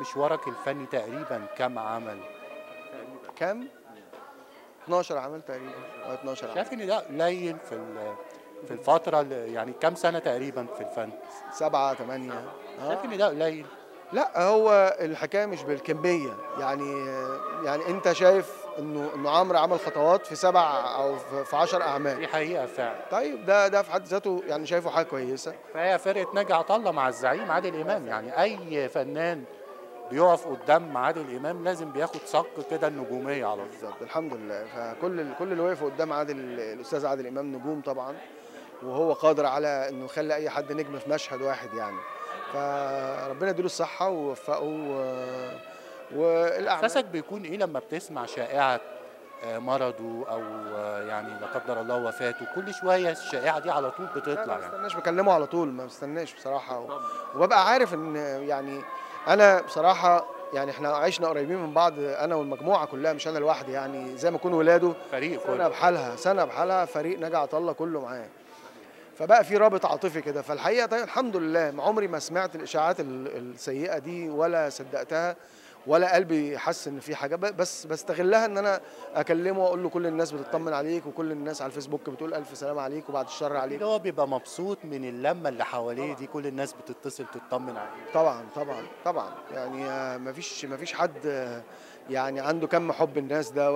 مشوارك الفني تقريبا كم عمل؟ كام؟ 12 عمل تقريبا أو 12 عمل. شايف ان ده قليل في الفترة يعني كام سنة تقريبا في الفن؟ 7 8 شايف ان ده قليل؟ لا، هو الحكايه مش بالكميه، يعني انت شايف انه عمرو عمل خطوات في 7 او في 10 اعمال. دي حقيقة فعلا. طيب ده في حد ذاته يعني شايفه حاجه كويسه. فهي فرقة ناجي عطا الله مع الزعيم عادل إمام، يعني أي فنان بيقف قدام عادل إمام لازم بياخد صك كده النجومية على طول. بالظبط، الحمد لله. كل اللي وقفوا قدام الاستاذ عادل امام نجوم طبعا، وهو قادر على انه يخلي اي حد نجم في مشهد واحد يعني. فربنا يديله الصحه ويوفقه والاعمال. إحساسك بيكون إيه لما بتسمع شائعة مرضه أو يعني لا قدر الله وفاته؟ كل شوية الشائعة دي على طول لا بتطلع ما يعني. بستناش، بكلمه على طول، ما بستناش بصراحه وببقى عارف ان يعني انا بصراحه يعني احنا عشنا قريبين من بعض انا والمجموعه كلها، مش انا لوحدي، يعني زي ما يكون ولاده فريق سنه كله. بحالها سنه بحالها، فريق ناجي عطا الله كله معاه. فبقى في رابط عاطفي كده. فالحقيقه طيب الحمد لله، عمري ما سمعت الاشاعات السيئه دي ولا صدقتها، ولا قلبي حس ان في حاجه. بس بستغلها ان انا اكلمه واقول له كل الناس بتطمن عليك، وكل الناس على الفيسبوك بتقول الف سلام عليك وبعد الشر عليك. أكيد هو بيبقى مبسوط من اللمة اللي حواليه دي، كل الناس بتتصل تطمن عليه. طبعا طبعا طبعا، يعني مفيش حد يعني عنده كم حب الناس ده،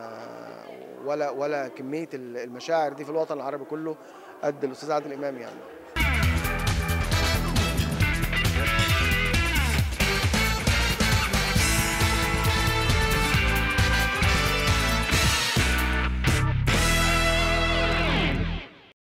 ولا كميه المشاعر دي في الوطن العربي كله قد الاستاذ عادل امام يعني.